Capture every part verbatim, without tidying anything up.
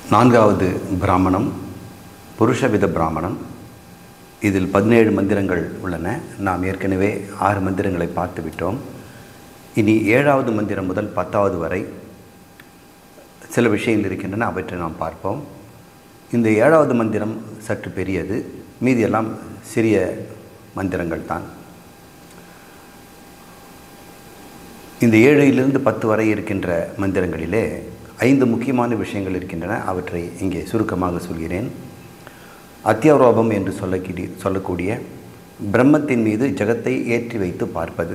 நான்காவது பிராமணம் புருஷவித பிராமணம். இதில் பதினேழு மந்திரங்கள் உள்ளன. நாம் ஏற்கனவே ஆறு மந்திரங்களை பார்த்து விட்டோம். இனி ஏழாவது மந்திரம் முதல் பத்தாவது வரை சில விஷயங்கள் இருக்கின்றன, அவற்றை நாம் பார்ப்போம். இந்த ஏழாவது மந்திரம் சற்று பெரியது, மீதியெல்லாம் சிறிய மந்திரங்கள் தான். இந்த ஏழிலிருந்து பத்து வரை இருக்கின்ற மந்திரங்களிலே ஐந்து முக்கியமான விஷயங்கள் இருக்கின்றன. அவற்றை இங்கே சுருக்கமாக சொல்கிறேன். அத்தியாரோபம் என்று சொல்லக்கூடிய சொல்லக்கூடிய பிரம்மத்தின் மீது ஜகத்தை ஏற்றி வைத்து பார்ப்பது.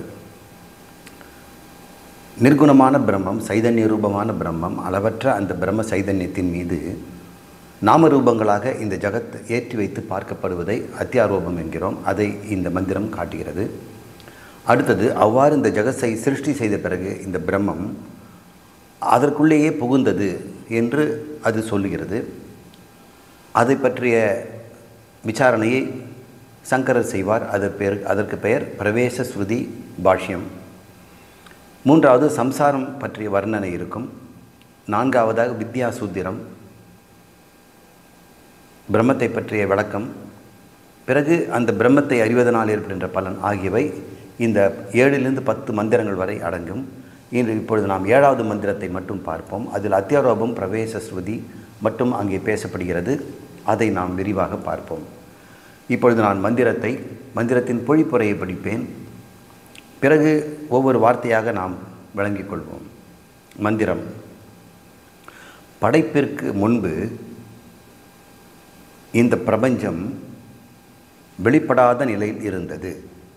நிர்குணமான பிரம்மம், சைதன்ய ரூபமான பிரம்மம், அளவற்ற அந்த பிரம்ம சைதன்யத்தின் மீது நாமரூபங்களாக இந்த ஜகத் ஏற்றி வைத்து பார்க்கப்படுவதை அத்தியாரோபம் என்கிறோம். அதை இந்த மந்திரம் காட்டுகிறது. அடுத்தது, அவ்வாறு இந்த ஜகத்தை சிருஷ்டி செய்த பிறகு இந்த பிரம்மம் அதற்குள்ளேயே புகுந்தது என்று அது சொல்லுகிறது. அதை பற்றிய விசாரணையை சங்கரர் செய்வார். அதற்கு பெயர் அதற்கு பெயர் பிரவேச ஸ்ருதி பாஷ்யம். மூன்றாவது, சம்சாரம் பற்றிய வர்ணனை இருக்கும். நான்காவதாக வித்யா சூத்திரம், பிரம்மத்தை பற்றிய விளக்கம். பிறகு அந்த பிரம்மத்தை அறிவதனால் ஏற்படுகின்ற பலன் ஆகியவை இந்த ஏழிலிருந்து பத்து மந்திரங்கள் வரை அடங்கும். இன்று இப்பொழுது நாம் ஏழாவது மந்திரத்தை மட்டும் பார்ப்போம். அதில் அத்தியாரோபம் பிரவேச ஸ்ருதி மட்டும் அங்கே பேசப்படுகிறது. அதை நாம் விரிவாக பார்ப்போம். இப்பொழுது நான் மந்திரத்தை மந்திரத்தின் பொழிப்புரையை படிப்பேன். பிறகு ஒவ்வொரு வார்த்தையாக நாம் விளங்கிக் கொள்வோம். மந்திரம். படைப்பிற்கு முன்பு இந்த பிரபஞ்சம் வெளிப்படாத நிலையில் இருந்தது.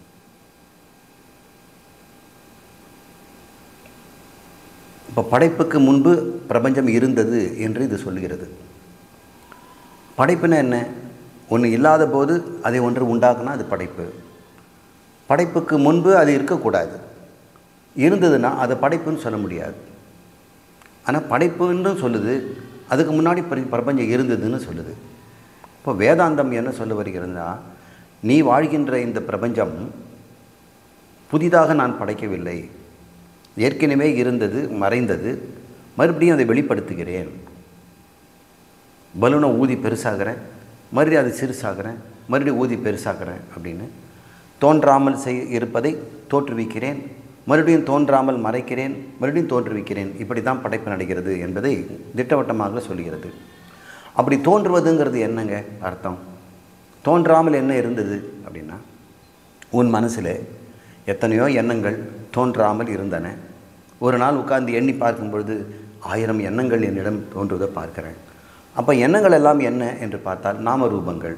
இப்போ படைப்புக்கு முன்பு பிரபஞ்சம் இருந்தது என்று இது சொல்லுகிறது. படைப்புனா என்ன? ஒன்று இல்லாத போது அதை ஒன்று உண்டாக்குனா அது படைப்பு. படைப்புக்கு முன்பு அது இருக்கக்கூடாது. இருந்ததுன்னா அதை படைப்புன்னு சொல்ல முடியாது. ஆனால் படைப்புன்னு சொல்லுது, அதுக்கு முன்னாடி பிரபஞ்சம் இருந்ததுன்னு சொல்லுது. இப்போ வேதாந்தம் என்ன சொல்ல வருகிறதுனா, நீ வாழ்கின்ற இந்த பிரபஞ்சம் புதிதாக நான் படைக்கவில்லை, ஏற்கனவே இருந்தது, மறைந்தது, மறுபடியும் அதை வெளிப்படுத்துகிறேன். பலூனை ஊதி பெருசாகிறேன், மறுபடியும் அதை சிறுசாகிறேன், மறுபடியும் ஊதி பெருசாகிறேன் அப்படின்னு தோன்றாமல் செய் இருப்பதை தோற்றுவிக்கிறேன், மறுபடியும் தோன்றாமல் மறைக்கிறேன், மறுபடியும் தோற்றுவிக்கிறேன். இப்படி தான் படைப்பு நடக்கிறது என்பதை திட்டவட்டமாக சொல்கிறது. அப்படி தோன்றுவதுங்கிறது என்னங்க அர்த்தம்? தோன்றாமல் என்ன இருந்தது அப்படின்னா, உன் மனசில் எத்தனையோ எண்ணங்கள் தோன்றாமல் இருந்தன. ஒரு நாள் உட்கார்ந்து எண்ணி பார்க்கும் பொழுது ஆயிரம் எண்ணங்கள் என்னிடம் தோன்றுவதை பார்க்கிறேன். அப்போ எண்ணங்கள் எல்லாம் என்ன என்று பார்த்தால் நாம ரூபங்கள்.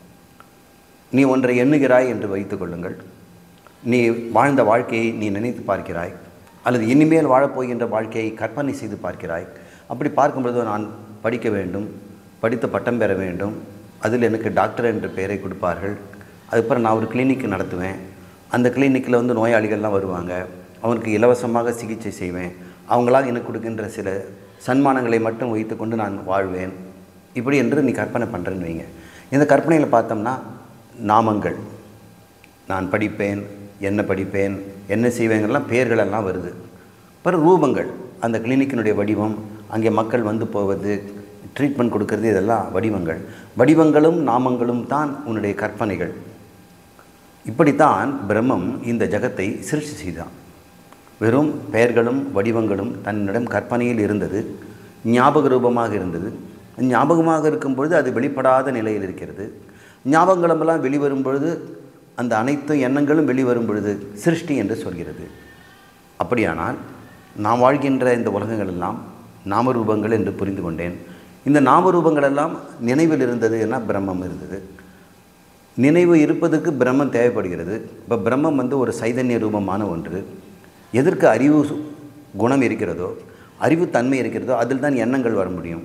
நீ ஒன்றை எண்ணுகிறாய் என்று வைத்து கொள்ளுங்கள். நீ வாழ்ந்த வாழ்க்கையை நீ நினைத்து பார்க்கிறாய், அல்லது இனிமேல் வாழப்போகின்ற வாழ்க்கையை கற்பனை செய்து பார்க்கிறாய். அப்படி பார்க்கும்பொழுது நான் படிக்க வேண்டும், படித்து பட்டம் பெற வேண்டும், அதில் எனக்கு டாக்டர் என்ற பெயரை கொடுப்பார்கள், அதுக்கப்புறம் நான் ஒரு கிளினிக் நடத்துவேன், அந்த கிளினிக்கில் வந்து நோயாளிகள்லாம் வருவாங்க, அவனுக்கு இலவசமாக சிகிச்சை செய்வேன், அவங்களாக எனக்கு கொடுக்கின்ற சில சன்மானங்களை மட்டும் வைத்து கொண்டு நான் வாழ்வேன். இப்படி என்று நீ கற்பனை பண்ணுறேன்னு வைங்க. இந்த கற்பனையில் பார்த்தோம்னா நாமங்கள், நான் படிப்பேன், என்ன படிப்பேன், என்ன செய்வேங்கெல்லாம் பெயர்களெல்லாம் வருது. பிறகு ரூபங்கள், அந்த கிளினிக்கினுடைய வடிவம், அங்கே மக்கள் வந்து போவது, ட்ரீட்மெண்ட் கொடுக்கறது, இதெல்லாம் வடிவங்கள். வடிவங்களும் நாமங்களும் தான் உன்னுடைய கற்பனைகள். இப்படித்தான் பிரம்மம் இந்த ஜகத்தை சிருஷ்டி செய்தான். வெறும் பெயர்களும் வடிவங்களும் தன்னிடம் கற்பனையில் இருந்தது, ஞாபக ரூபமாக இருந்தது. ஞாபகமாக இருக்கும் பொழுது அது வெளிப்படாத நிலையில் இருக்கிறது. ஞாபகங்களெல்லாம் வெளிவரும் பொழுது, அந்த அனைத்து எண்ணங்களும் வெளிவரும் பொழுது சிருஷ்டி என்று சொல்கிறது. அப்படியானால் நாம் வாழ்கின்ற இந்த உலகங்கள் எல்லாம் நாமரூபங்கள் என்று புரிந்து கொண்டேன். இந்த நாமரூபங்கள் எல்லாம் நினைவில் இருந்தது என பிரம்மம் இருந்தது. நினைவு இருப்பதற்கு பிரம்மம் தேவைப்படுகிறது. இப்போ பிரம்மம் வந்து ஒரு சைதன்ய ரூபமான ஒன்று. எதற்கு அறிவு குணம் இருக்கிறதோ, அறிவு தன்மை இருக்கிறதோ, அதில் தான் எண்ணங்கள் வர முடியும்.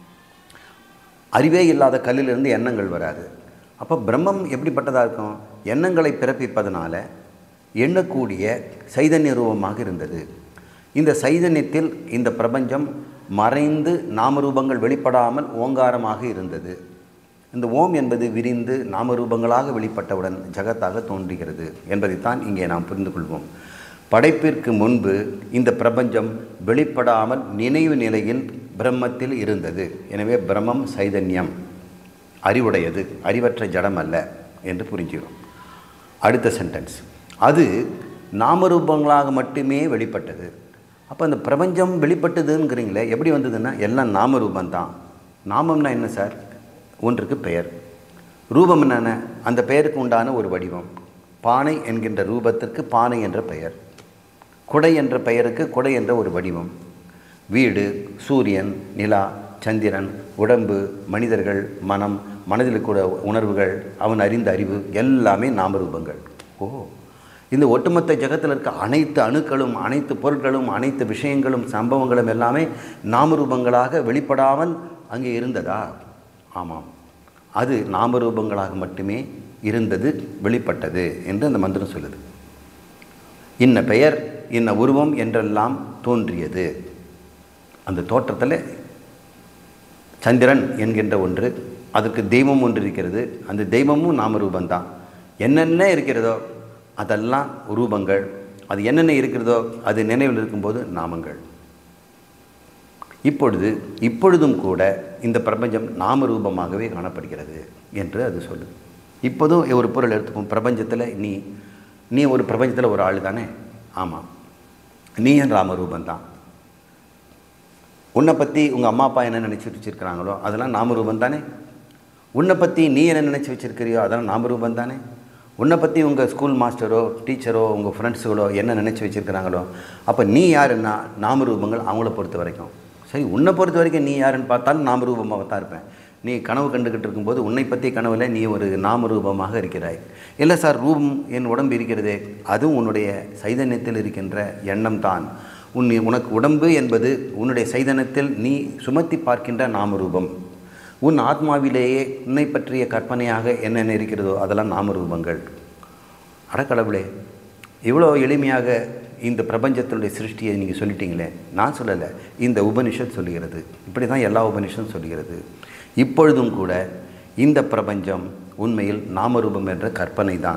அறிவே இல்லாத கல்லிலிருந்து எண்ணங்கள் வராது. அப்போ பிரம்மம் எப்படிப்பட்டதாக இருக்கும்? எண்ணங்களை பிறப்பிப்பதனால எண்ணக்கூடிய சைதன்ய ரூபமாக இருந்தது. இந்த சைதன்யத்தில் இந்த பிரபஞ்சம் மறைந்து நாமரூபங்கள் வெளிப்படாமல் ஓங்காரமாக இருந்தது. இந்த ஓம் என்பது விரிந்து நாமரூபங்களாக வெளிப்பட்டவுடன் ஜகத்தாக தோன்றுகிறது என்பதைத்தான் இங்கே நாம் புரிந்து கொள்வோம். படைப்பிற்கு முன்பு இந்த பிரபஞ்சம் வெளிப்படாமல் நினைவு நிலையில் பிரம்மத்தில் இருந்தது. எனவே பிரம்மம் சைதன்யம், அறிவுடையது, அறிவற்ற ஜடம் அல்ல என்று புரிஞ்சுக்கிறோம். அடுத்த சென்டென்ஸ், அது நாமரூபங்களாக மட்டுமே வெளிப்பட்டது. அப்போ அந்த பிரபஞ்சம் வெளிப்பட்டதுங்கிறீங்களே, எப்படி வந்ததுன்னா எல்லாம் நாமரூபந்தான். நாமம்னா என்ன சார்? ஒன்றுக்கு பெயர். ரூபம் என்னென்ன? அந்த பெயருக்கு உண்டான ஒரு வடிவம். பானை என்கின்ற ரூபத்திற்கு பானை என்ற பெயர், குடை என்ற பெயருக்கு குடை என்ற ஒரு வடிவம். வீடு, சூரியன், நிலா, சந்திரன், உடம்பு, மனிதர்கள், மனம், மனதில் கூட உணர்வுகள், அவன் அறிந்த அறிவு எல்லாமே நாமரூபங்கள். ஓ, இந்த ஒட்டுமொத்த ஜகத்தில் இருக்க அனைத்து அணுக்களும், அனைத்து பொருட்களும், அனைத்து விஷயங்களும், சம்பவங்களும் எல்லாமே நாமரூபங்களாக வெளிப்படாமல் அங்கே இருந்ததா? ஆமாம், அது நாமரூபங்களாக மட்டுமே இருந்தது, வெளிப்பட்டது என்று அந்த மந்திரம் சொல்லுது. இன்ன பெயர், இன்ன உருவம் என்றெல்லாம் தோன்றியது. அந்த தோற்றத்தில் சந்திரன் என்கின்ற ஒன்று, அதற்கு தெய்வம் ஒன்று இருக்கிறது. அந்த தெய்வமும் நாமரூபந்தான். என்னென்ன இருக்கிறதோ அதெல்லாம் ரூபங்கள். அது என்னென்ன இருக்கிறதோ அது நினைவில் இருக்கும்போது நாமங்கள். இப்பொழுது இப்பொழுதும் கூட இந்த பிரபஞ்சம் நாமரூபமாகவே காணப்படுகிறது என்று அது சொல்லுது. இப்போதும் ஒரு பொருள் எடுத்துப்போம். பிரபஞ்சத்தில் நீ நீ ஒரு பிரபஞ்சத்தில் ஒரு ஆள் தானே? ஆமாம், நீ என் ராமரூபந்தான். உன்னை பற்றி உங்கள் அம்மா அப்பா என்ன நினச்சி வச்சுருக்கிறாங்களோ அதெல்லாம் நாமரூபம் தானே? உன்னை பற்றி நீ என்ன நினச்சி வச்சுருக்கிறியோ அதெல்லாம் நாமரூபம் தானே? உன்னை பற்றி உங்கள் ஸ்கூல் மாஸ்டரோ, டீச்சரோ, உங்கள் ஃப்ரெண்ட்ஸுகளோ என்ன நினச்சி வச்சுருக்கிறாங்களோ, அப்போ நீ யாருன்னா நாமரூபங்கள் அவங்கள பொறுத்த வரைக்கும். சரி, உன்னை பொறுத்த வரைக்கும் நீ யாருன்னு பார்த்தாலும் நாமரூபமாக தான் இருப்பேன். நீ கனவு கண்டுக்கிட்டு இருக்கும்போது உன்னை பற்றி கனவில் நீ ஒரு நாமரூபமாக இருக்கிறாய். இல்லை சார், ரூபம் என் உடம்பு இருக்கிறதே, அதுவும் உன்னுடைய சைதன்யத்தில் இருக்கின்ற எண்ணம் தான். உன் உனக்கு உடம்பு என்பது உன்னுடைய சைதன்யத்தில் நீ சுமத்தி பார்க்கின்ற நாமரூபம். உன் ஆத்மாவிலேயே உன்னை பற்றிய கற்பனையாக என்னென்ன இருக்கிறதோ அதெல்லாம் நாமரூபங்கள். அடக்கடவுளே, இவ்வளோ எளிமையாக இந்த பிரபஞ்சத்தினுடைய சிருஷ்டியை நீங்கள் சொல்லிட்டீங்களே. நான் சொல்லலை, இந்த உபனிஷத் சொல்லுகிறது. இப்படி தான் எல்லா உபனிஷத்தும் சொல்லுகிறது. இப்பொழுதும் கூட இந்த பிரபஞ்சம் உண்மையில் நாமரூபம் என்ற கற்பனை தான்.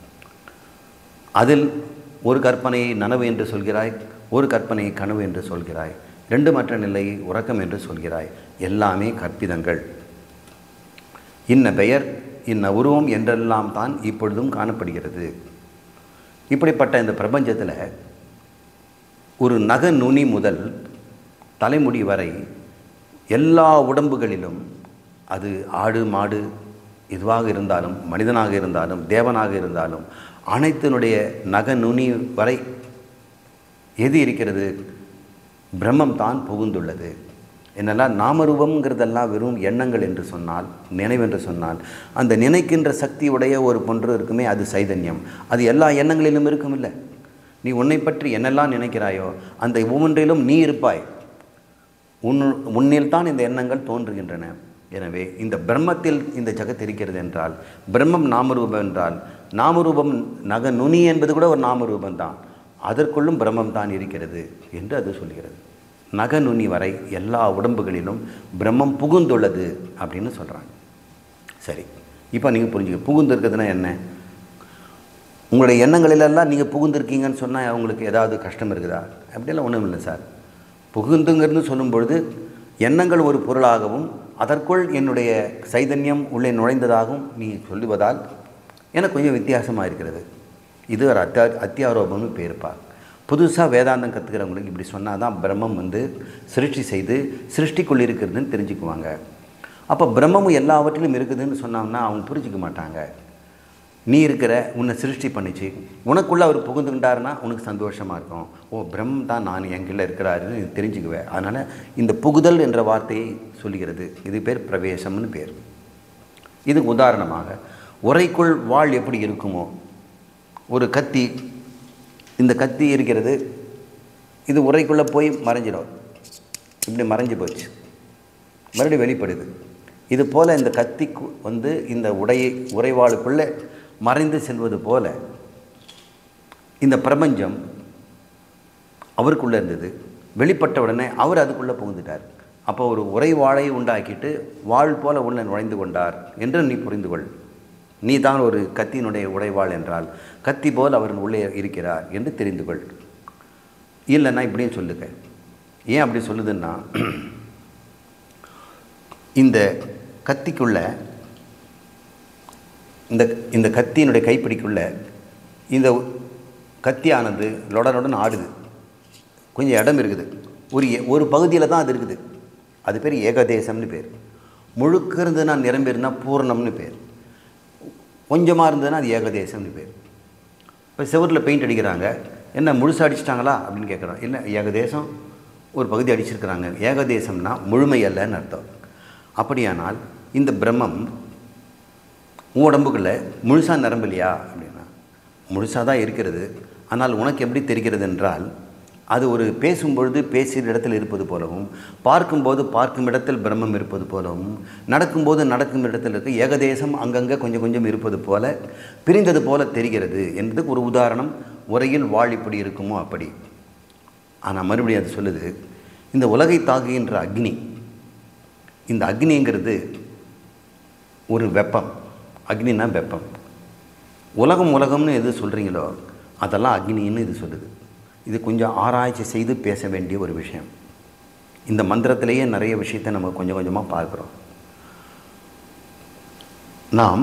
அதில் ஒரு கற்பனையை நனவு என்று சொல்கிறாய், ஒரு கற்பனையை கனவு என்று சொல்கிறாய், ரெண்டு மற்ற நிலையை உறக்கம் என்று சொல்கிறாய். எல்லாமே கற்பிதங்கள். இன்ன பெயர், இன்ன உருவம் என்றெல்லாம் தான் இப்பொழுதும் காணப்படுகிறது. இப்படிப்பட்ட இந்த பிரபஞ்சத்தில் ஒரு நக நுனி முதல் தலைமுடி வரை எல்லா உடம்புகளிலும், அது ஆடு மாடு எதுவாக இருந்தாலும், மனிதனாக இருந்தாலும், தேவனாக இருந்தாலும், அனைத்தினுடைய நக நுனி வரை எது இருக்கிறது? பிரம்மம் தான் புகுந்துள்ளது. என்னெல்லாம் நாமரூபங்கிறதெல்லாம் வெறும் எண்ணங்கள் என்று சொன்னால், நினைவென்று சொன்னால், அந்த நினைக்கின்ற சக்தி உடைய ஒரு பொன்று இருக்குமே, அது சைதன்யம். அது எல்லா எண்ணங்களிலும் இருக்கும். இல்லை, நீ உன்னை பற்றி என்னெல்லாம் நினைக்கிறாயோ அந்த ஒவ்வொன்றிலும் நீ இருப்பாய். உன் உன்னில் தான் இந்த எண்ணங்கள் தோன்றுகின்றன. எனவே இந்த பிரம்மத்தில் இந்த ஜகத் இருக்கிறது என்றால், பிரம்மம் நாமரூபம் என்றால், நாமரூபம் நக நுனி என்பது கூட ஒரு நாமரூபந்தான். அதற்குள்ளும் பிரம்மம் தான் இருக்கிறது என்று அது சொல்கிறது. நக நுனி வரை எல்லா உடம்புகளிலும் பிரம்மம் புகுந்துள்ளது அப்படின்னு சொல்கிறாங்க. சரி, இப்போ நீங்கள் புரிஞ்சுக்க, புகுந்துருக்குதுன்னா என்ன? உங்களுடைய எண்ணங்களிலெல்லாம் நீங்கள் புகுந்துருக்கீங்கன்னு சொன்னால் அவங்களுக்கு ஏதாவது கஷ்டம் இருக்குதா? அப்படியெல்லாம் ஒன்றும் இல்லை சார். புகுந்துங்கிறது சொல்லும் பொழுது எண்ணங்கள் ஒரு பொருளாகவும் அதற்குள் என்னுடைய சைதன்யம் உள்ளே நுழைந்ததாகவும் நீ சொல்லுவதால் எனக்கு கொஞ்சம் வித்தியாசமாக இருக்கிறது. இது ஒரு அத்தியா அத்தியாரோபம்னு பேருப்பா. புதுசாக வேதாந்தம் கற்றுக்கிறவங்களுக்கு இப்படி சொன்னால் தான் பிரம்மம் வந்து சிருஷ்டி செய்து சிருஷ்டிக்குள் இருக்கிறதுன்னு தெரிஞ்சுக்குவாங்க. அப்போ பிரம்மமும் எல்லாவற்றிலும் இருக்குதுன்னு சொன்னோம்னா அவங்க புரிஞ்சிக்க மாட்டாங்க. நீ இருக்கிற, உன்னை சிருஷ்டி பண்ணிச்சு, உனக்குள்ளே அவர் புகுந்துக்கிட்டாருன்னா உனக்கு சந்தோஷமாக இருக்கும். ஓ, பிரம்மம் தான் நான் எங்கிட்ட இருக்கிறாருன்னு நீ தெரிஞ்சுக்குவேன். அதனால் இந்த புகுதல் என்ற வார்த்தையை சொல்லுகிறது. இது பேர் பிரவேசம்னு பேர். இதுக்கு உதாரணமாக, உரைக்குள் வாள் எப்படி இருக்குமோ, ஒரு கத்தி, இந்த கத்தி இருக்கிறது, இது உரைக்குள்ளே போய் மறைஞ்சிடும். இப்படி மறைஞ்சு போச்சு, மறுபடியும் வெளிப்படுது. இது போல் இந்த கத்திக்கு வந்து இந்த உடையை உரைவாளுக்குள்ளே மறைந்து செல்வது போல இந்த பிரபஞ்சம் அவருக்குள்ளே இருந்தது. வெளிப்பட்ட உடனே அவர் அதுக்குள்ளே புகுந்துட்டார். அப்போ ஒரு உரைவாளை உண்டாக்கிட்டு வாழ் போல உள்ள நுழைந்து கொண்டார் என்று நீ புரிந்து கொள். நீ தான் ஒரு கத்தியினுடைய உடைவாள் என்றால் கத்தி போல் அவர் உள்ளே இருக்கிறார் என்று தெரிந்து கொள். இல்லைன்னா இப்படியும் சொல்லுங்க. ஏன் அப்படி சொல்லுதுன்னா, இந்த கத்திக்குள்ள இந்த இந்த கத்தியினுடைய கைப்பிடிக்குள்ள இந்த கத்தியானது லொடலுடன் ஆடுது. கொஞ்சம் இடம் இருக்குது. ஒரு ஒரு பகுதியில் தான் அது இருக்குது. அது பேர் ஏகதேசம்னு பேர். முழுக்க இருந்ததுன்னா நிரம்பிருந்தா பூர்ணம்னு பேர். கொஞ்சமாக இருந்ததுன்னா அது ஏகதேசம்னு பேர். இப்போ செவரில் பெயிண்ட் அடிக்கிறாங்க, என்ன முழுசாக அடிச்சிட்டாங்களா அப்படின்னு கேட்குறோம். இல்லை, ஏகதேசம் ஒரு பகுதி அடிச்சிருக்கிறாங்க. ஏகதேசம்னா முழுமை அல்லன்னு அர்த்தம். அப்படியானால் இந்த பிரம்மம் உன் உடம்புக்குள்ள முழுசாக நிரம்பலையா அப்படின்னா முழுசாக தான் இருக்கிறது. ஆனால் உனக்கு எப்படி தெரிகிறது என்றால், அது ஒரு பேசும்பொழுது பேசுகிற இடத்தில் இருப்பது போலவும், பார்க்கும்போது பார்க்கும் இடத்தில் பிரம்மம் இருப்பது போலவும், நடக்கும்போது நடக்கும் இடத்தில் இருக்க ஏகதேசம் அங்கங்கே கொஞ்சம் கொஞ்சம் இருப்பது போல பிரிந்தது போல தெரிகிறது என்பதுக்கு ஒரு உதாரணம். உரையில் வாழ் இப்படி இருக்குமோ அப்படி. ஆனால் மறுபடியும் அது சொல்லுது, இந்த உலகை தாக்குகின்ற அக்னி, இந்த அக்னிங்கிறது ஒரு வெப்பம். அக்னின்னா வெப்பம். உலகம் உலகம்னு எது சொல்கிறீங்களோ அதெல்லாம் அக்னின்னு இது சொல்லுது. இது கொஞ்சம் ஆராய்ச்சி செய்து பேச வேண்டிய ஒரு விஷயம். இந்த மந்திரத்திலேயே நிறைய விஷயத்தை நம்ம கொஞ்சம் கொஞ்சமாக பார்க்குறோம். நாம்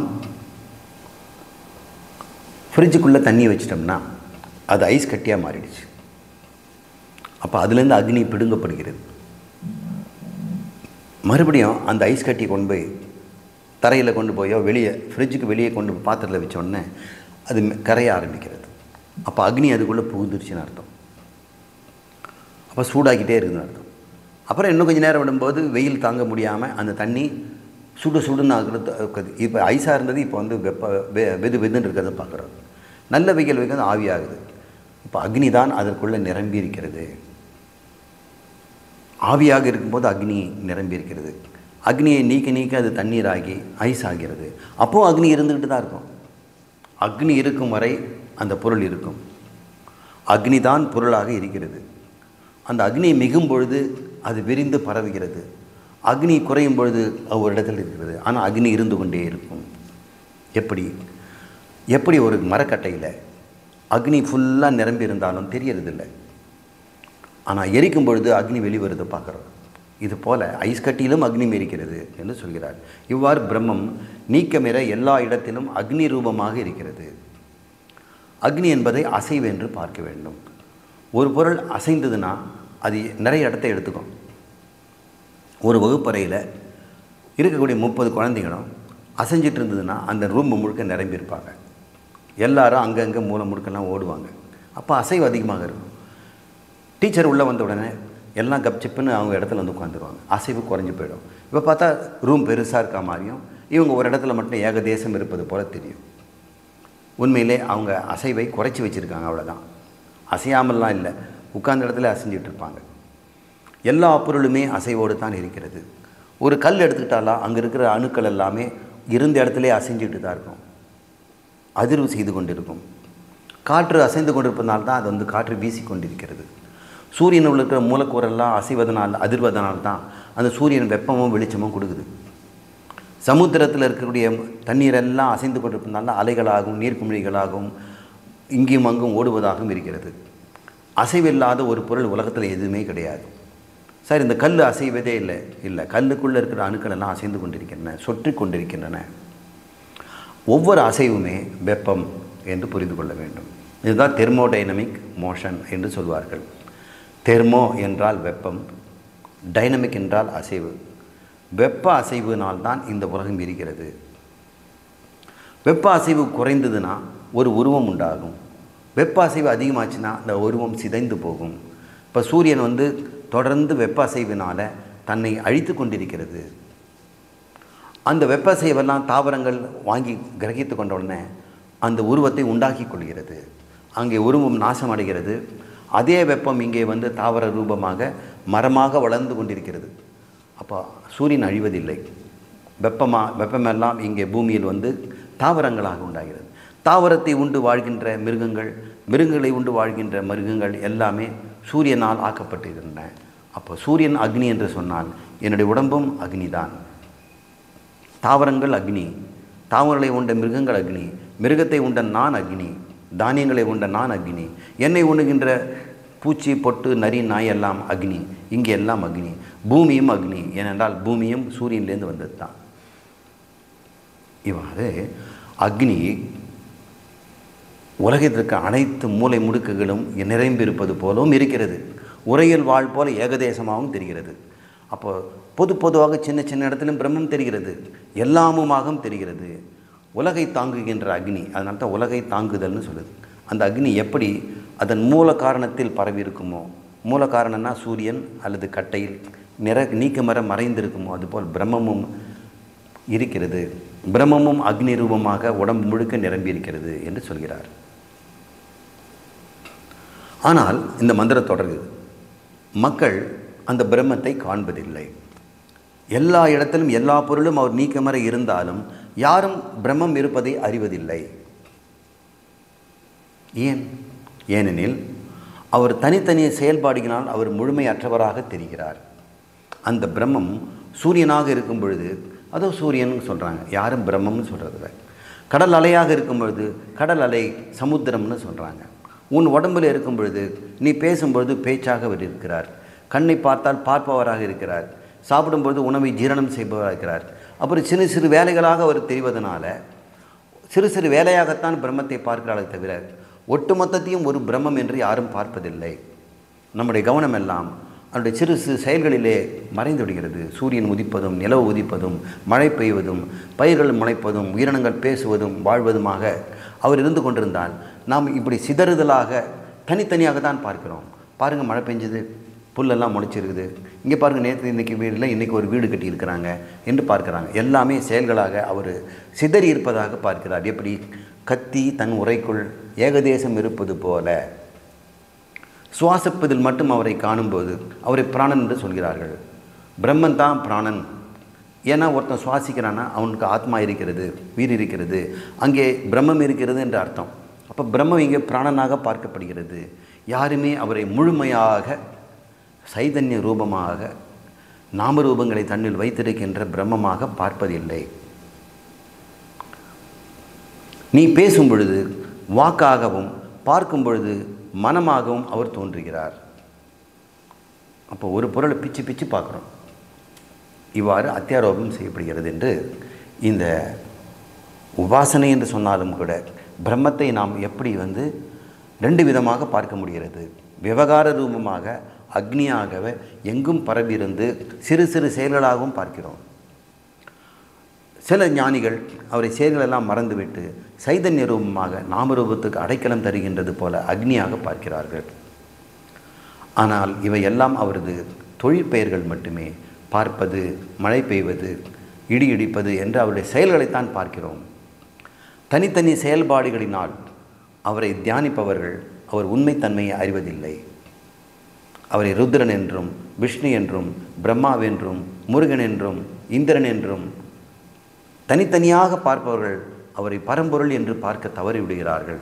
ஃப்ரிட்ஜுக்குள்ளே தண்ணி வச்சிட்டோம்னா அது ஐஸ் கட்டியாக மாறிடுச்சு. அப்போ அதுலேருந்து அக்னி பிடுங்கப்படுகிறது. மறுபடியும் அந்த ஐஸ் கட்டி கொண்டு போய் தரையில் கொண்டு போயோ வெளியே ஃப்ரிட்ஜுக்கு வெளியே கொண்டு போய் பாத்திரத்தில் வச்சோடனே அது கரைய ஆரம்பிக்கிறது. அப்போ அக்னி அதுக்குள்ளே புகுந்துருச்சுன்னு அர்த்தம். அப்போ சூடாக்கிட்டே இருக்குதுன்னு அர்த்தம். அப்புறம் இன்னும் கொஞ்சம் நேரம் விடும்போது வெயில் தாங்க முடியாமல் அந்த தண்ணி சுடு சுடுன்னு ஆகுறது. இப்போ ஐஸாக இருந்தது இப்போ வந்து வெப்ப வெ வெது வெதுன்னு இருக்கிறத பார்க்குறோம். நல்ல வெயில் வைக்கிறது ஆவியாகுது. இப்போ அக்னி தான் அதற்குள்ளே நிரம்பி இருக்கிறது. ஆவியாக இருக்கும்போது அக்னி நிரம்பி இருக்கிறது. அக்னியை நீக்க நீக்க அது தண்ணீராகி ஐஸ் ஆகிறது. அப்போது அக்னி இருந்துக்கிட்டு தான் இருக்கும். அக்னி இருக்கும் வரை அந்த பொருள் இருக்கும். அக்னி தான் பொருளாக இருக்கிறது. அந்த அக்னி மிகும் பொழுது அது விரிந்து பரவுகிறது. அக்னி குறையும் பொழுது ஒரு இடத்தில் இருக்கிறது. ஆனால் அக்னி இருந்து கொண்டே இருக்கும். எப்படி எப்படி ஒரு மரக்கட்டையில் அக்னி ஃபுல்லாக நிரம்பி இருந்தாலும் தெரியறதில்லை. ஆனால் எரிக்கும் பொழுது அக்னி வெளிவருது பார்க்குறோம். இது போல் ஐஸ் கட்டியிலும் அக்னி இருக்கிறது என்று சொல்கிறார். இவ்வாறு பிரம்மம் நீக்கமிற எல்லா இடத்திலும் அக்னி ரூபமாக இருக்கிறது. அக்னி என்பதை அசைவு என்று பார்க்க வேண்டும். ஒரு பொருள் அசைந்ததுன்னா அது நிறைய இடத்த எடுத்துக்கும். ஒரு வகுப்பறையில் இருக்கக்கூடிய முப்பது குழந்தைங்களும் அசைஞ்சிட்டு இருந்ததுன்னா அந்த ரூம் முழுக்க நிரம்பியிருப்பாங்க. எல்லாரும் அங்கங்கே மூலம் முழுக்கெல்லாம் ஓடுவாங்க. அப்போ அசைவு அதிகமாக இருக்கும். டீச்சர் உள்ளே வந்த உடனே எல்லாம் கப்சிப்புன்னு அவங்க இடத்துல வந்து உட்காந்துருவாங்க. அசைவு குறைஞ்சி போயிடும். இப்போ பார்த்தா ரூம் பெருசாக இருக்க மாதிரியும் இவங்க ஒரு இடத்துல மட்டும் ஏகதேசம் இருப்பது போல் தெரியும். உண்மையிலே அவங்க அசைவை குறைச்சி வச்சுருக்காங்க, அவ்வளோதான். அசையாமல்லாம் இல்லை, உட்கார்ந்த இடத்துல அசைஞ்சிட்டு இருப்பாங்க. எல்லா பொருளுமே அசைவோடு தான் இருக்கிறது. ஒரு கல் எடுத்துக்கிட்டாலாம் அங்கே இருக்கிற அணுக்கள் எல்லாமே இருந்த இடத்துல அசைஞ்சிட்டு தான் இருக்கும், அதிர்வு செய்து கொண்டிருக்கும். காற்று அசைந்து கொண்டிருப்பதனால தான் அது வந்து காற்று வீசி கொண்டிருக்கிறது. சூரியனில் இருக்கிற மூலக்கூறெல்லாம் அசைவதனால் அதிர்வதனால் தான் அந்த சூரியன் வெப்பமும் வெளிச்சமும் கொடுக்குது. சமுத்திரத்தில் இருக்கக்கூடிய தண்ணீரெல்லாம் அசைந்து கொண்டிருப்பதனால அலைகளாகவும் நீர்க்குமிழிகளாகவும் இங்கேயும் அங்கும் ஓடுவதாகவும் இருக்கிறது. அசைவில்லாத ஒரு பொருள் உலகத்தில் எதுவுமே கிடையாது. சார், இந்த கல் அசைவதே இல்லை. இல்லை, கல்லுக்குள்ளே இருக்கிற அணுக்கள் எல்லாம் அசைந்து கொண்டிருக்கின்றன, சொற்றி கொண்டிருக்கின்றன. ஒவ்வொரு அசைவுமே வெப்பம் என்று புரிந்து கொள்ள வேண்டும். இதுதான் தெர்மோடைனமிக் மோஷன் என்று சொல்வார்கள். தெர்மோ என்றால் வெப்பம், டைனமிக் என்றால் அசைவு. வெப்ப அசைவுனால்தான் இந்த உலகம் இருக்கிறது. வெப்ப அசைவு குறைந்ததுன்னா ஒரு உருவம் உண்டாகும். வெப்ப அசைவு அதிகமாச்சுன்னா அந்த உருவம் சிதைந்து போகும். இப்போ சூரியன் வந்து தொடர்ந்து வெப்ப அசைவினால் தன்னை அழித்து கொண்டிருக்கிறது. அந்த வெப்ப அசைவெல்லாம் தாவரங்கள் வாங்கி கிரகித்து கொண்ட உடனே அந்த உருவத்தை உண்டாக்கி கொள்கிறது. அங்கே உருவம் நாசம் அடைகிறது. அதே வெப்பம் இங்கே வந்து தாவர ரூபமாக மரமாக வளர்ந்து கொண்டிருக்கிறது. அப்போ சூரியன் அழிவதில்லை. வெப்பமாக வெப்பமெல்லாம் இங்கே பூமியில் வந்து தாவரங்களாக உண்டாகிறது. தாவரத்தை உண்டு வாழ்கின்ற மிருகங்கள், மிருகங்களை உண்டு வாழ்கின்ற மிருகங்கள் எல்லாமே சூரியனால் ஆக்கப்பட்டிருக்கின்றன. அப்போ சூரியன் அக்னி என்று சொன்னால் என்னுடைய உடம்பும் அக்னி தான். தாவரங்கள் அக்னி, தாவரங்களை உண்ட மிருகங்கள் அக்னி, மிருகத்தை உண்ட நான் அக்னி, தானியங்களை உண்ட நான் அக்னி, என்னை உண்ணுகின்ற பூச்சி பொட்டு நரி நாய் எல்லாம் அக்னி, இங்கே எல்லாம் அக்னி. பூமியும் அக்னி, ஏனென்றால் பூமியும் சூரியன்லேருந்து வந்தது தான். இவ்வாறு அக்னி உலகத்திற்கு அனைத்து மூலை முடுக்குகளும் நிறைந்திருப்பது போலவும் இருக்கிறது. உரையில் வாழ் போல ஏகதேசமாகவும் தெரிகிறது. அப்போ பொது பொதுவாக சின்ன சின்ன இடத்திலும் பிரம்மம் தெரிகிறது, எல்லாமுமாக தெரிகிறது. உலகை தாங்குகின்ற அக்னி, அதனால தான் உலகை தாங்குதல்னு சொல்லுது. அந்த அக்னி எப்படி அதன் மூல காரணத்தில் பரவி இருக்குமோ, மூல காரணம்னா சூரியன் அல்லது கட்டையில் நிற நீக்கமர மறைந்திருக்குமோ, அதுபோல் பிரம்மமும் இருக்கிறது. பிரம்மமும் அக்னி ரூபமாக உடம்பு முழுக்க நிரம்பி இருக்கிறது என்று சொல்கிறார். ஆனால் இந்த மந்திரம் தொடர்கிறது. மக்கள் அந்த பிரம்மத்தை காண்பதில்லை. எல்லா இடத்திலும் எல்லா பொருளும் அவர் நீக்கமர இருந்தாலும் யாரும் பிரம்மம் இருப்பதை அறிவதில்லை. ஏன்? ஏனெனில் அவர் தனித்தனிய செயல்பாடுகளால் அவர் முழுமையற்றவராக தெரிகிறார். அந்த பிரம்மம் சூரியனாக இருக்கும் பொழுது அதோ சூரியன் சொல்கிறாங்க, யாரும் பிரம்மம்னு சொல்கிறதில்ல. கடல் அலையாக இருக்கும் பொழுது கடல் அலை சமுத்திரம்னு சொல்கிறாங்க. உன் உடம்பில் இருக்கும் பொழுது நீ பேசும்பொழுது பேச்சாக அவர் இருக்கிறார். கண்ணை பார்த்தால் பார்ப்பவராக இருக்கிறார். சாப்பிடும்பொழுது உணவை ஜீரணம் செய்பவராக இருக்கிறார். அப்புறம் சிறு சிறு வேலைகளாக அவர் தெரிவதனால சிறு சிறு வேலையாகத்தான் பிரம்மத்தை பார்க்கிறார்களே தவிர ஒட்டுமொத்தத்தையும் ஒரு பிரம்மம் என்று யாரும் பார்ப்பதில்லை. நம்முடைய கவனம் எல்லாம் அவருடைய சிறு சிறு செயல்களிலே மறைந்து விடுகிறது. சூரியன் உதிப்பதும், நிலவு உதிப்பதும், மழை பெய்வதும், பயிர்கள் முளைப்பதும், உயிரினங்கள் பேசுவதும் வாழ்வதுமாக அவர் இருந்து கொண்டிருந்தால் நாம் இப்படி சிதறுதலாக தனித்தனியாக தான் பார்க்கிறோம். பாருங்கள், மழை பெஞ்சது, புல்லெல்லாம் முளைச்சிருக்குது, இங்கே பாருங்கள், நேற்று இன்றைக்கி வீடில் இன்றைக்கி ஒரு வீடு கட்டியிருக்கிறாங்க என்று பார்க்குறாங்க. எல்லாமே செயல்களாக அவர் சிதறி இருப்பதாக பார்க்கிறார். எப்படி கத்தி தன் உரைக்குள் ஏகதேசம் இருப்பது போல சுவாசிப்பதில் மட்டும் அவரை காணும்போது அவரை பிராணன் என்று சொல்கிறார்கள். பிரம்மன் தான் பிராணன். ஏன்னா ஒருத்தன் சுவாசிக்கிறான்னா அவனுக்கு ஆத்மா இருக்கிறது, உயிர் இருக்கிறது, அங்கே பிரம்மம் இருக்கிறது என்று அர்த்தம். அப்போ பிரம்மம் இங்கே பிராணனாக பார்க்கப்படுகிறது. யாருமே அவரை முழுமையாக சைதன்ய ரூபமாக நாமரூபங்களை தன்னில் வைத்திருக்கின்ற பிரம்மமாக பார்ப்பதில்லை. நீ பேசும் பொழுது வாக்காகவும் பார்க்கும் பொழுது மனமாகவும் அவர் தோன்றுகிறார். அப்போ ஒரு பொருளை பிச்சு பிச்சு பார்க்குறோம். இவ்வாறு அத்தியாரோபம் செய்யப்படுகிறது என்று இந்த உபாசனை என்று சொன்னாலும் கூட பிரம்மத்தை நாம் எப்படி வந்து ரெண்டு விதமாக பார்க்க முடிகிறது. விவகார ரூபமாக அக்னியாகவே எங்கும் பரவியிருந்து சிறு சிறு செயல்களாகவும் பார்க்கிறோம். சில ஞானிகள் அவரை செயல்களெல்லாம் மறந்துவிட்டு சைதன்ய ரூபமாக நாமரூபத்துக்கு அடைக்கலம் தருகின்றது போல அக்னியாக பார்க்கிறார்கள். ஆனால் இவை எல்லாம் அவரது தொழிற்பெயர்கள் மட்டுமே. பார்ப்பது, மழை பெய்வது, இடி இடிப்பது என்று அவருடைய செயல்களைத்தான் பார்க்கிறோம். தனித்தனி செயல்பாடுகளினால் அவரை தியானிப்பவர்கள் அவர் உண்மைத்தன்மையை அறிவதில்லை. அவரை ருத்ரன் என்றும், விஷ்ணு என்றும், பிரம்மாவென்றும், முருகன் என்றும், இந்திரன் என்றும் தனித்தனியாக பார்ப்பவர்கள் அவரை பரம்பொருள் என்று பார்க்க தவறிவிடுகிறார்கள்.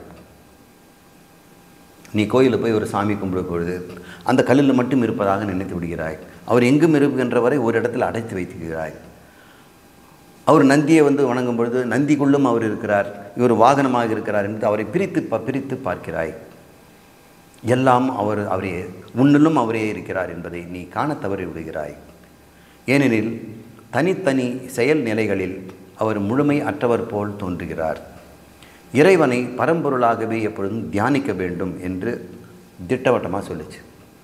நீ கோயிலில் போய் ஒரு சாமி கும்பிடும் பொழுது அந்த கல்லில் மட்டும் இருப்பதாக நினைத்து விடுகிறாய். அவர் எங்கும் இருக்கின்றவரை ஒரு இடத்தில் அடைத்து வைத்துகிறாய். அவர் நந்தியை வந்து வணங்கும் பொழுது நந்திக்குள்ளும் அவர் இருக்கிறார், இவர் வாகனமாக இருக்கிறார் என்று அவரை பிரித்து ப பிரித்து பார்க்கிறாய். எல்லாம் அவர் அவரே, உன்னிலும் அவரே இருக்கிறார் என்பதை நீ காண தவறி விடுகிறாய். ஏனெனில் தனித்தனி செயல் நிலைகளில் அவர் முழுமை அற்றவர் போல் தோன்றுகிறார். இறைவனை பரம்பொருளாகவே எப்பொழுதும் தியானிக்க வேண்டும் என்று திட்டவட்டமாக சொல்லிச்சு.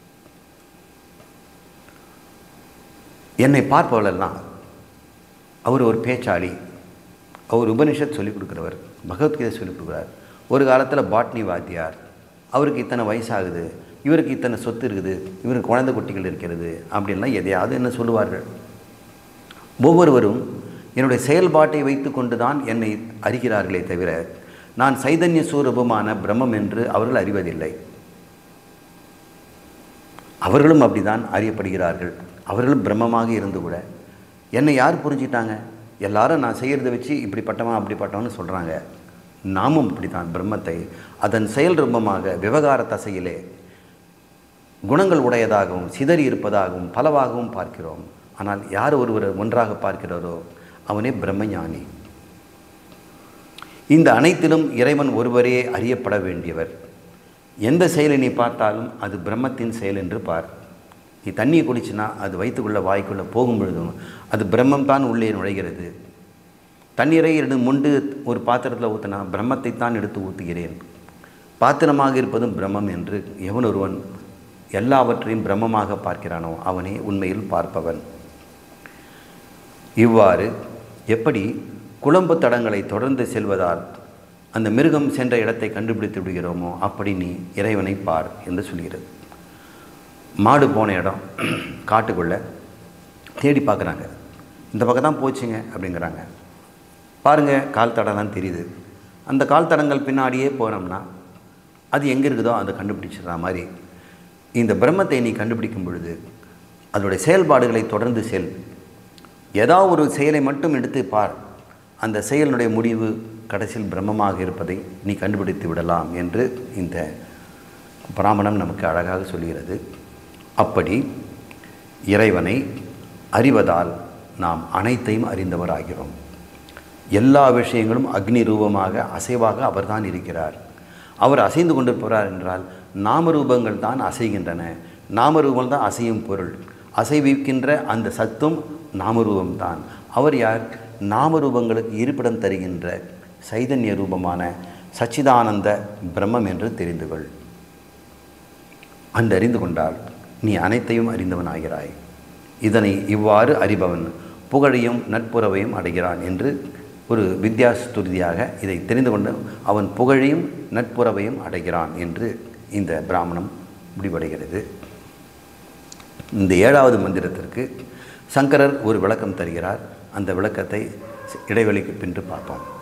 என்னை பார்ப்பவளெல்லாம் அவர் ஒரு பேச்சாளி, அவர் உபனிஷத் சொல்லிக் கொடுக்குறவர், பகவத்கீதை சொல்லிக் கொடுக்குறார். ஒரு காலத்தில் பாட்னி வாத்தியார், அவருக்கு இத்தனை வயசாகுது, இவருக்கு இத்தனை சொத்து இருக்குது, இவருக்கு குழந்தை குட்டிகள் இருக்கிறது அப்படின்லாம் எதையாவது என்ன சொல்லுவார்கள். ஒவ்வொருவரும் என்னுடைய செயல்பாட்டை வைத்து கொண்டு தான் என்னை அறிகிறார்களே தவிர நான் சைதன்ய ஸ்வரூபமான பிரம்மம் என்று அவர்கள் அறிவதில்லை. அவர்களும் அப்படிதான் அறியப்படுகிறார்கள். அவர்களும் பிரம்மமாக இருந்து கூட என்னை யார் புரிஞ்சிட்டாங்க? எல்லாரும் நான் செய்கிறத வச்சு இப்படிப்பட்டவன் அப்படிப்பட்டவன்னு சொல்கிறாங்க. நாமும் இப்படித்தான் பிரம்மத்தை அதன் செயல் ரூபமாக விவகார தசையிலே குணங்கள் உடையதாகவும் சிதறி இருப்பதாகவும் பலவாகவும் பார்க்கிறோம். ஆனால் யார் ஒருவர் ஒன்றாக பார்க்கிறாரோ அவனே பிரம்மஞானி. இந்த அனைத்திலும் இறைவன் ஒருவரே அறியப்பட வேண்டியவர். எந்த செயலை நீ பார்த்தாலும் அது பிரம்மத்தின் செயல் என்று பார். நீ தண்ணியை குடிச்சினா அது வயிற்றுக்குள்ளே வாய்க்குள்ளே போகும் பொழுதும் அது பிரம்மம் தான் உள்ளே நுழைகிறது. தண்ணீரை எடுத்து முண்டு ஒரு பாத்திரத்தில் ஊற்றினா பிரம்மத்தை தான் எடுத்து ஊற்றுகிறேன். பாத்திரமாக இருப்பதும் பிரம்மம் என்று எவன் ஒருவன் எல்லாவற்றையும் பிரம்மமாக பார்க்கிறானோ அவனே உண்மையில் பார்ப்பவன். இவ்வாறு எப்படி குழம்பு தடங்களை தொடர்ந்து செல்வதால் அந்த மிருகம் சென்ற இடத்தை கண்டுபிடித்து விடுகிறோமோ அப்படி நீ இறைவனை பார் என்று சொல்கிறது. மாடு போன இடம் காட்டுக்குள்ளே தேடி பார்க்குறாங்க. இந்த பக்கம் தான் போச்சுங்க அப்படிங்கிறாங்க. பாருங்கள், கால் தடம்லாம் தெரியுது. அந்த கால் தடங்கள் பின்னாடியே போனோம்னா அது எங்கே இருக்குதோ அதை கண்டுபிடிச்சிடுற மாதிரி இந்த பிரம்மத்தை நீ கண்டுபிடிக்கும் பொழுது அதனுடைய செயல்பாடுகளை தொடர்ந்து செல். ஏதாவது ஒரு செயலை மட்டும் எடுத்து பார். அந்த செயலினுடைய முடிவு கடைசியில் பிரம்மமாக இருப்பதை நீ கண்டுபிடித்து விடலாம் என்று இந்த பிராமணம் நமக்கு அழகாக சொல்கிறது. அப்படி இறைவனை அறிவதால் நாம் அனைத்தையும் அறிந்தவராகிறோம். எல்லா விஷயங்களும் அக்னி ரூபமாக அசைவாக அவர்தான் இருக்கிறார். அவர் அசைந்து கொண்டிருப்பார் என்றால் நாமரூபங்கள் தான் அசைகின்றன. நாமரூபங்கள் தான் அசையும் பொருள். அசைவிக்கின்ற அந்த சத்தும் நாமரூபம்தான். அவர் யார்? நாமரூபங்களுக்கு இருப்பிடம் தருகின்ற சைதன்ய ரூபமான சச்சிதானந்த பிரம்மம் என்று தெரிந்து கொள். அந்த அறிந்து கொண்டால் நீ அனைத்தையும் அறிந்தவனாகிறாய். இதனை இவ்வாறு அறிபவன் புகழையும் நட்புறவையும் அடைகிறான் என்று ஒரு வித்யாஸ்துதியாக இதை தெரிந்து கொண்டு அவன் புகழையும் நட்புறவையும் அடைகிறான் என்று இந்த பிராமணம் முடிவடைகிறது. இந்த ஏழாவது மந்திரத்திற்கு சங்கரர் ஒரு விளக்கம் தருகிறார். அந்த விளக்கத்தை இடைவெளிக்கு பின்பு பார்ப்போம்.